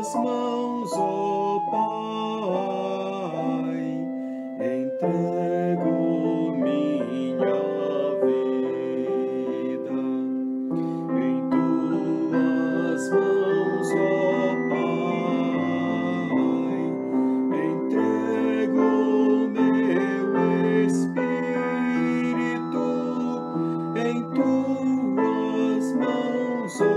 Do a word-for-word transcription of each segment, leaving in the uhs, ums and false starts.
tuas mãos, ó Pai, entrego minha vida. Em tuas mãos, ó Pai, entrego meu espírito. Em tuas mãos, ó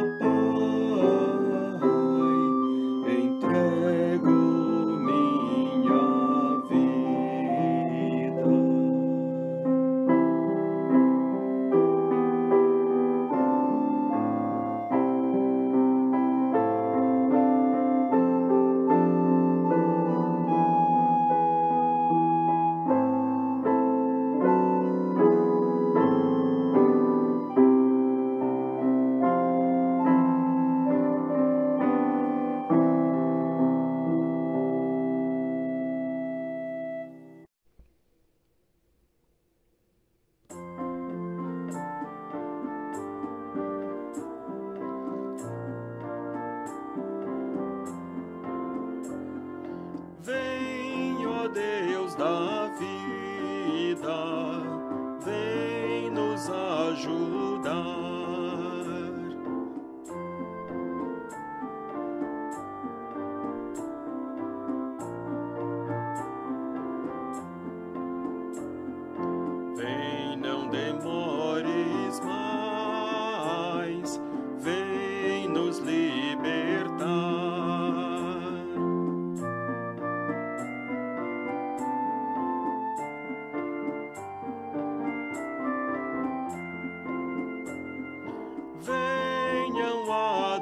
Pai, entrego minha vida. Vem, ó Deus da vida, vem nos ajudar. Vem, não demores mais, vem nos libertar. Venham,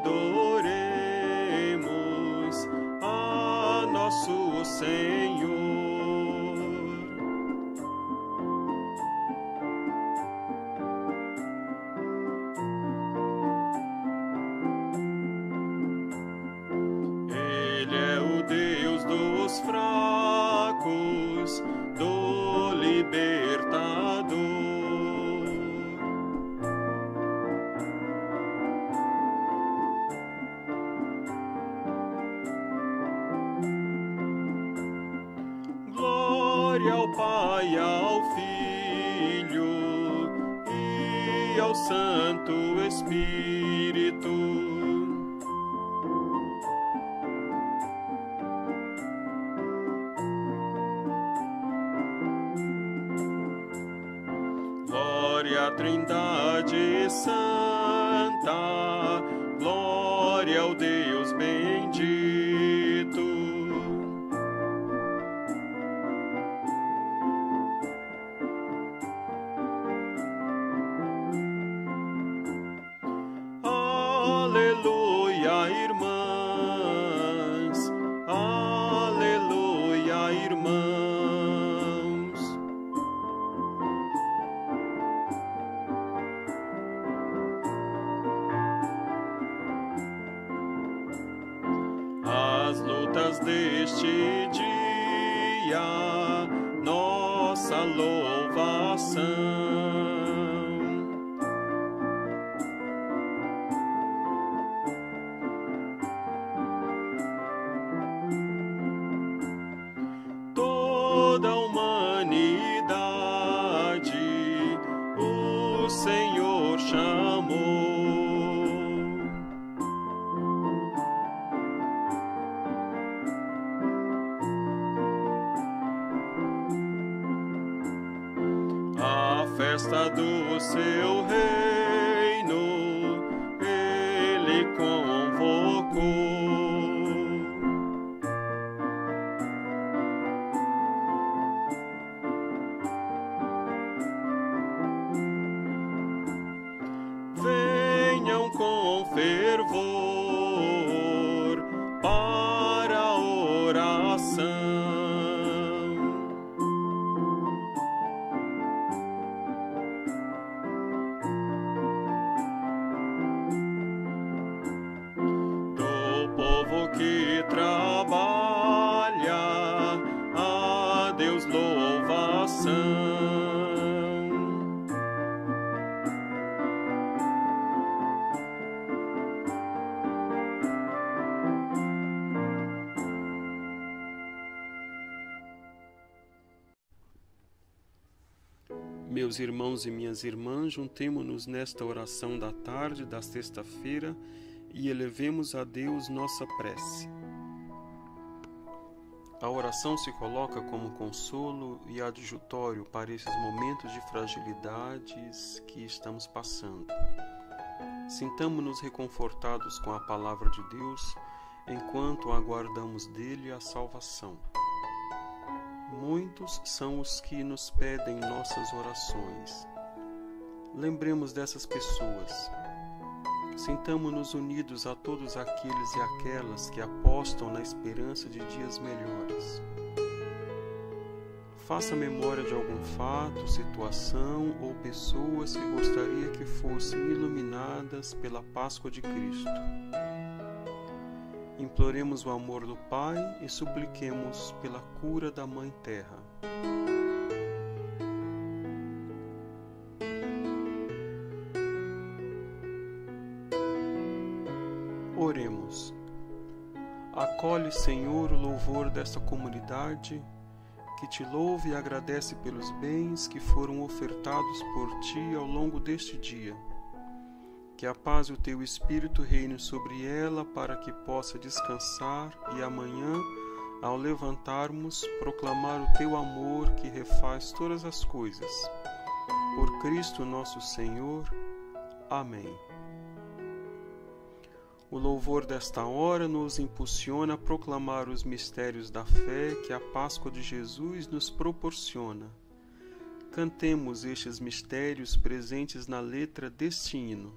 adoremos a nosso Senhor. Ele é o Deus dos fracos, do libertador. Glória ao Pai, ao Filho e ao Santo Espírito. Glória à Trindade Santa, glória ao Deus bendito. Aleluia, irmãs, aleluia, irmãos. As lutas deste dia, nossa louvação. Toda a humanidade o Senhor chamou. A festa do seu reino ele convocou. Venham com fervor para a oração. Do povo que trabalha, a Deus louvação. Meus irmãos e minhas irmãs, juntemo-nos nesta oração da tarde da sexta-feira e elevemos a Deus nossa prece. A oração se coloca como consolo e adjutório para esses momentos de fragilidades que estamos passando. Sintamo-nos reconfortados com a palavra de Deus enquanto aguardamos dele a salvação. Muitos são os que nos pedem nossas orações. Lembremos dessas pessoas. Sintamo-nos unidos a todos aqueles e aquelas que apostam na esperança de dias melhores. Faça memória de algum fato, situação ou pessoas que gostaria que fossem iluminadas pela Páscoa de Cristo. Imploremos o amor do Pai e supliquemos pela cura da Mãe Terra. Oremos. Acolhe, Senhor, o louvor desta comunidade, que te louve e agradece pelos bens que foram ofertados por ti ao longo deste dia. Que a paz e o teu Espírito reine sobre ela para que possa descansar e amanhã, ao levantarmos, proclamar o teu amor que refaz todas as coisas. Por Cristo nosso Senhor. Amém. O louvor desta hora nos impulsiona a proclamar os mistérios da fé que a Páscoa de Jesus nos proporciona. Cantemos estes mistérios presentes na letra deste hino.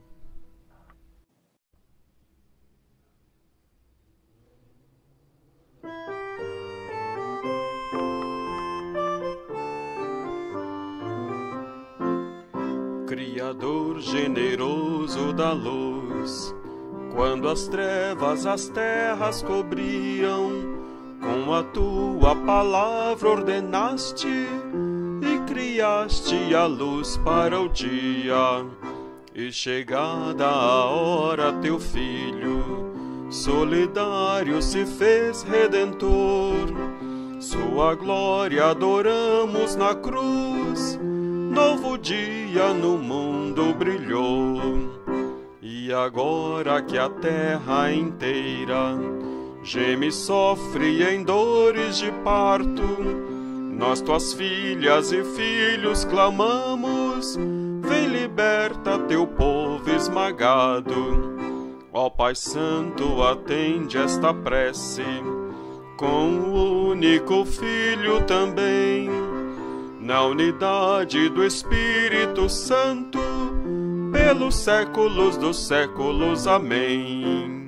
Criador generoso da luz, quando as trevas as terras cobriam, com a tua palavra ordenaste e criaste a luz para o dia. E chegada a hora, teu Filho solidário se fez redentor. Sua glória adoramos na cruz, novo dia no mundo brilhou. E agora que a terra inteira geme e sofre em dores de parto, nós, tuas filhas e filhos, clamamos: vem, liberta teu povo esmagado. Ó Pai Santo, atende esta prece, com o único Filho também, na unidade do Espírito Santo, pelos séculos dos séculos. Amém.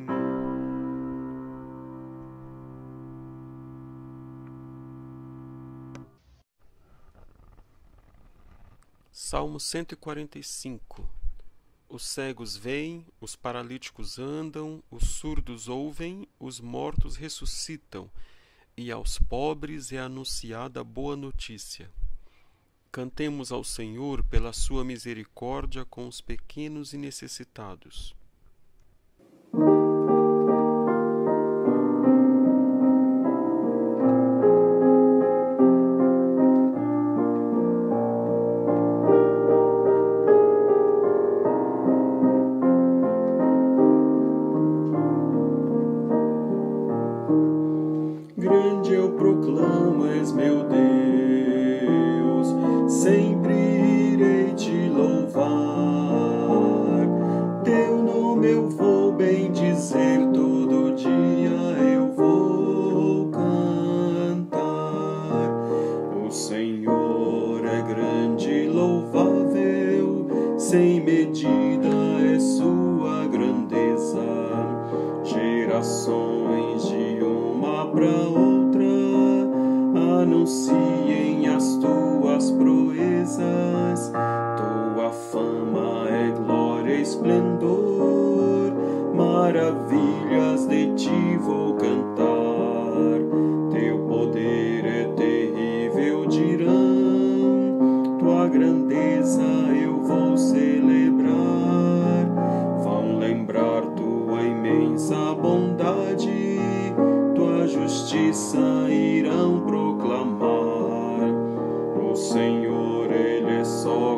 Salmo cento e quarenta e cinco. Os cegos veem, os paralíticos andam, os surdos ouvem, os mortos ressuscitam, e aos pobres é anunciada boa notícia. Cantemos ao Senhor pela sua misericórdia com os pequenos e necessitados. Grande eu proclamo, és meu Deus, sempre irei te louvar. Teu nome eu vou bendizer, todo dia eu vou cantar. O Senhor é grande e louvável, sem medida é sua grandeza. Gerações de uma para outra anunciem as tuas proezas. Tua fama é glória e esplendor, maravilhas de ti vou cantar. Teu poder é terrível, dirão, tua grandeza eu vou celebrar. Vão lembrar tua imensa bondade, tua justiça irão proclamar. O Senhor, Ele é só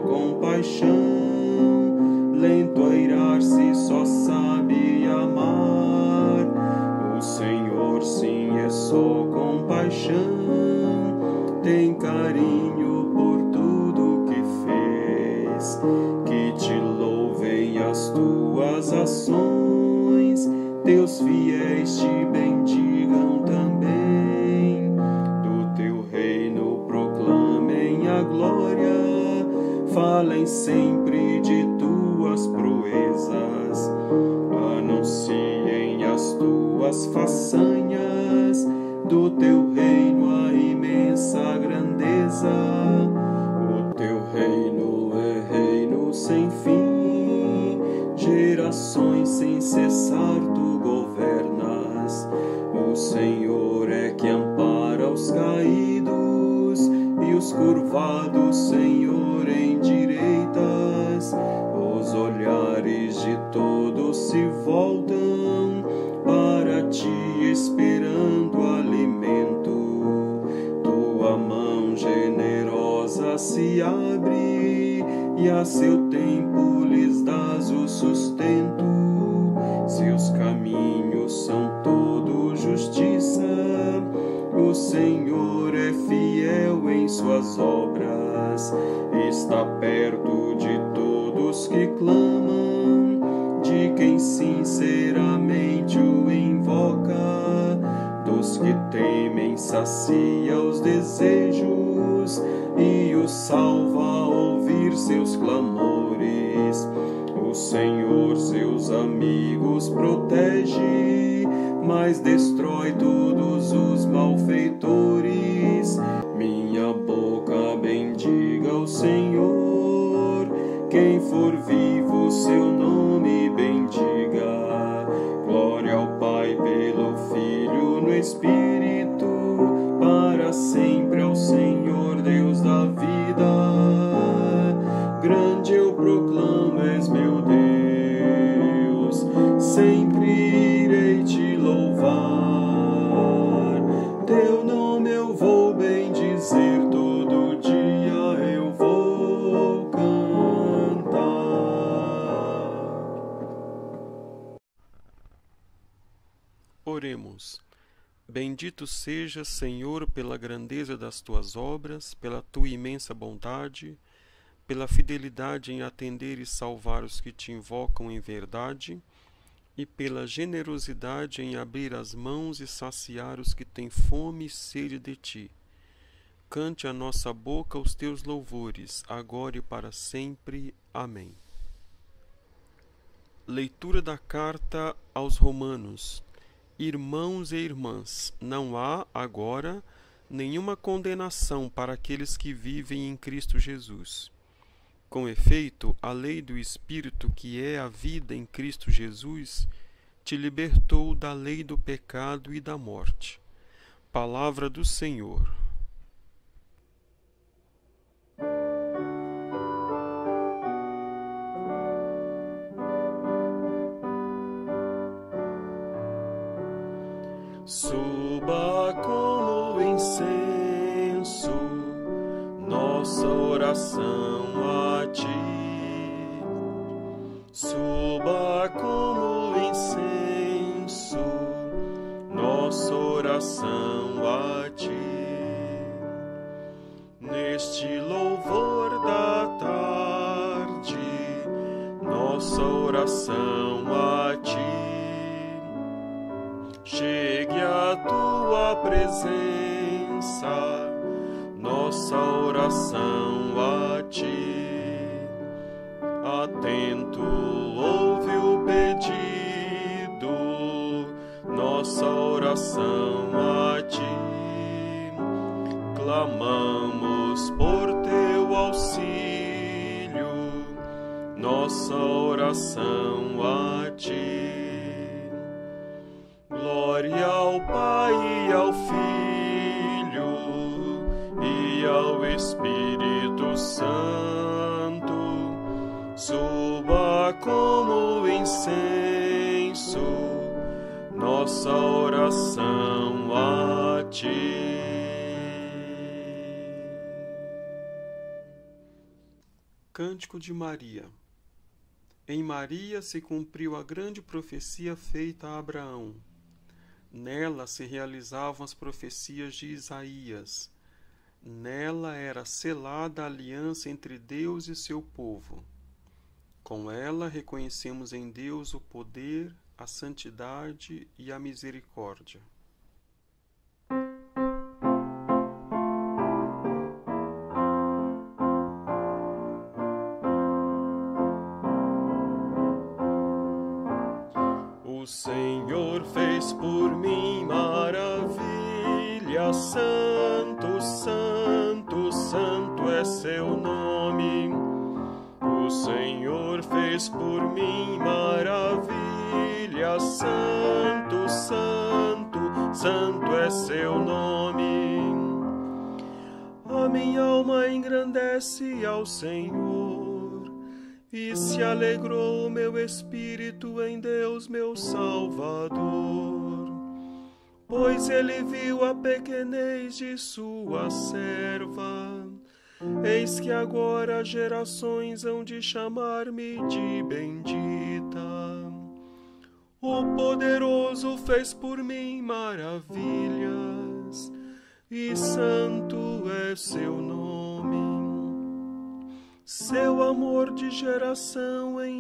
teus fiéis te bendigam também. Do teu reino proclamem a glória, falem sempre de tuas proezas, anunciem as tuas façanhas, do teu reino a imensa grandeza. O teu reino é reino sem fim, gerações sem cessar tu governas. O Senhor é que ampara os caídos e os curvados, Senhor, endireitas. Os olhares de todos se voltam para ti, esperando alimento. Tua mão generosa se abre e a seu tempo lhes dás o sustento. Seus caminhos são todos justiça, o Senhor é fiel em suas obras. Está perto de todos que clamam, de quem sinceramente o invoca. Dos que temem sacia os desejos e os salva ao ouvir seus clamores. O Senhor seus amigos protege, mas destrói todos os malfeitores. Minha boca bendiga o Senhor, quem for vivo seu nome bendiga. Glória ao Pai pelo Filho no Espírito, para sempre ao Senhor Deus da vida. Grande eu proclamo, és meu Deus, sempre irei te louvar. Teu nome eu vou bendizer, todo dia eu vou cantar. Oremos. Bendito sejas, Senhor, pela grandeza das tuas obras, pela tua imensa bondade, pela fidelidade em atender e salvar os que te invocam em verdade, e pela generosidade em abrir as mãos e saciar os que têm fome e sede de ti. Cante a nossa boca os teus louvores, agora e para sempre. Amém. Leitura da carta aos Romanos. Irmãos e irmãs, não há, agora, nenhuma condenação para aqueles que vivem em Cristo Jesus. Com efeito, a lei do Espírito, que é a vida em Cristo Jesus, te libertou da lei do pecado e da morte. Palavra do Senhor. Suba como incenso nossa oração a ti. Suba como incenso nossa oração a ti. Neste louvor da tarde, nossa oração a ti. Chegue a tua presença, nossa oração a ti. Atento ouve o pedido, nossa oração a ti. Clamamos por teu auxílio, nossa oração a ti. Glória ao Pai e ao Filho e ao Espírito Santo. Suba como incenso nossa oração a ti. Cântico de Maria. Em Maria se cumpriu a grande profecia feita a Abraão. Nela se realizavam as profecias de Isaías. Nela era selada a aliança entre Deus e seu povo. Com ela reconhecemos em Deus o poder, a santidade e a misericórdia. O Senhor fez por mim maravilha, santo, santo, santo é seu nome. O Senhor fez por mim maravilha, santo, santo, santo é seu nome. A minha alma engrandece ao Senhor, e se alegrou meu espírito em Deus, meu Salvador, pois ele viu a pequenez de sua serva. Eis que agora gerações hão de chamar-me de bendita. O poderoso fez por mim maravilhas, e santo é seu nome. Seu amor de geração em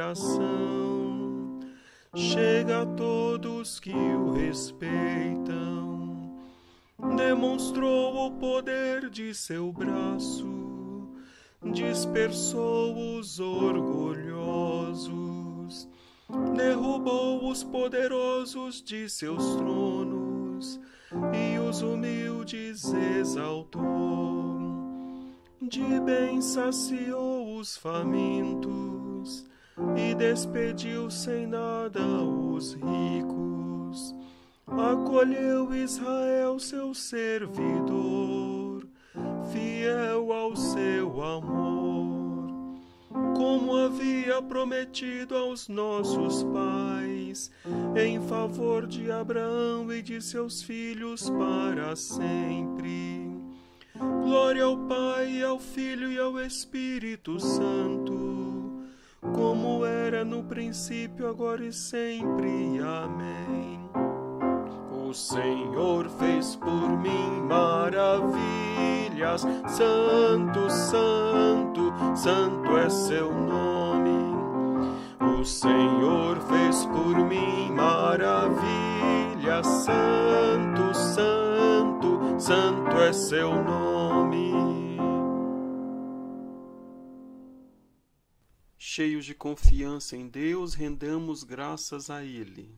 geração chega a todos que o respeitam. Demonstrou o poder de seu braço, dispersou os orgulhosos, derrubou os poderosos de seus tronos e os humildes exaltou. De bem saciou os famintos e despediu sem nada os ricos. Acolheu Israel, seu servidor, fiel ao seu amor, como havia prometido aos nossos pais, em favor de Abraão e de seus filhos para sempre. Glória ao Pai, ao Filho e ao Espírito Santo, como era no princípio, agora e sempre. Amém. O Senhor fez por mim maravilhas, santo, santo, santo é seu nome. O Senhor fez por mim maravilhas, santo, santo, santo é seu nome. Cheios de confiança em Deus, rendamos graças a Ele.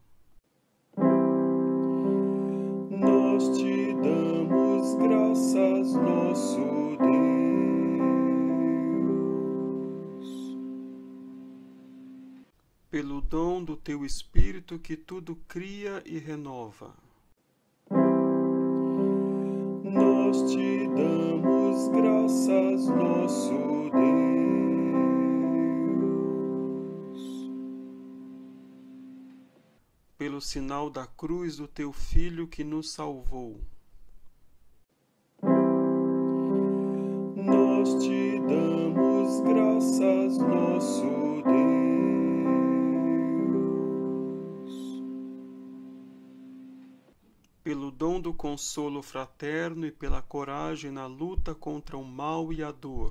Nós te damos graças, nosso Deus, pelo dom do teu Espírito que tudo cria e renova. Nós te damos graças, nosso Deus, pelo sinal da cruz do teu Filho que nos salvou. Nós te damos graças, nosso Deus, pelo dom do consolo fraterno e pela coragem na luta contra o mal e a dor.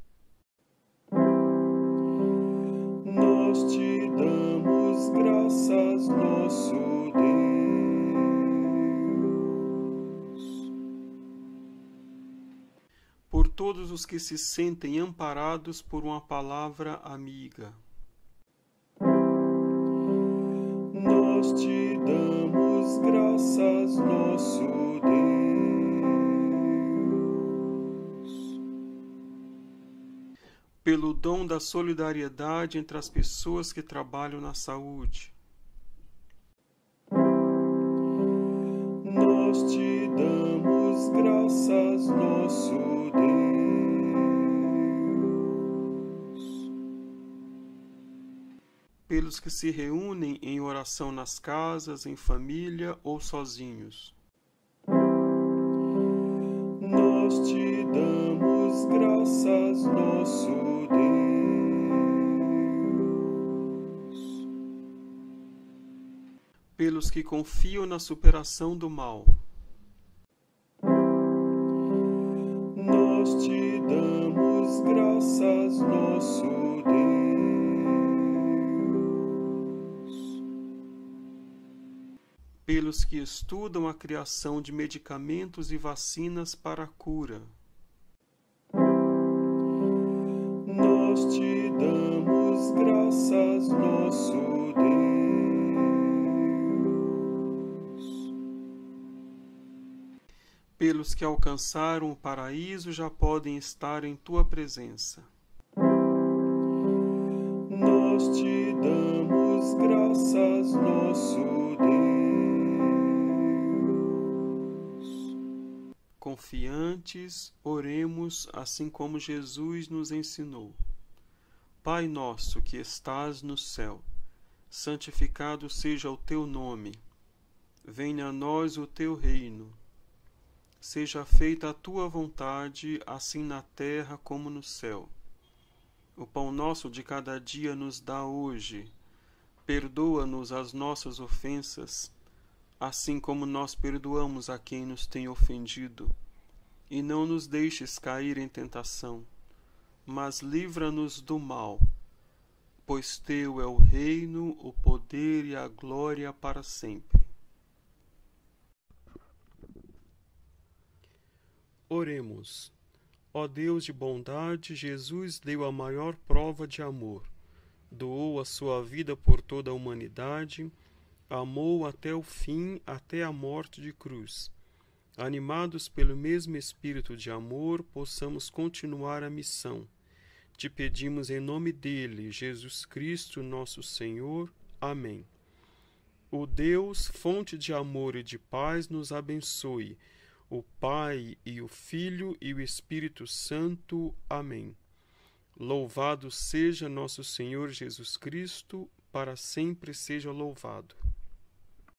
Nós te damos graças, nosso Deus, por todos os que se sentem amparados por uma palavra amiga. Nós te damos graças, nosso Deus, pelo dom da solidariedade entre as pessoas que trabalham na saúde. Nós te damos graças, nosso Deus, pelos que se reúnem em oração nas casas, em família ou sozinhos. Nós te damos graças, nosso Deus, pelos que confiam na superação do mal. Nós te damos graças, nosso Deus, pelos que estudam a criação de medicamentos e vacinas para a cura. Nós te damos graças, nosso Deus. Pelos que alcançaram o paraíso já podem estar em tua presença. Nós te damos graças, nosso Deus. Confiantes, oremos assim como Jesus nos ensinou. Pai nosso que estás no céu, santificado seja o teu nome. Venha a nós o teu reino. Seja feita a tua vontade, assim na terra como no céu. O pão nosso de cada dia nos dá hoje. Perdoa-nos as nossas ofensas, assim como nós perdoamos a quem nos tem ofendido. E não nos deixes cair em tentação, mas livra-nos do mal. Pois teu é o reino, o poder e a glória para sempre. Oremos. Ó Deus de bondade, Jesus deu a maior prova de amor. Doou a sua vida por toda a humanidade, amou até o fim, até a morte de cruz. Animados pelo mesmo espírito de amor, possamos continuar a missão. Te pedimos em nome dele, Jesus Cristo, nosso Senhor. Amém. O Deus, fonte de amor e de paz, nos abençoe. O Pai e o Filho e o Espírito Santo. Amém. Louvado seja nosso Senhor Jesus Cristo, para sempre seja louvado.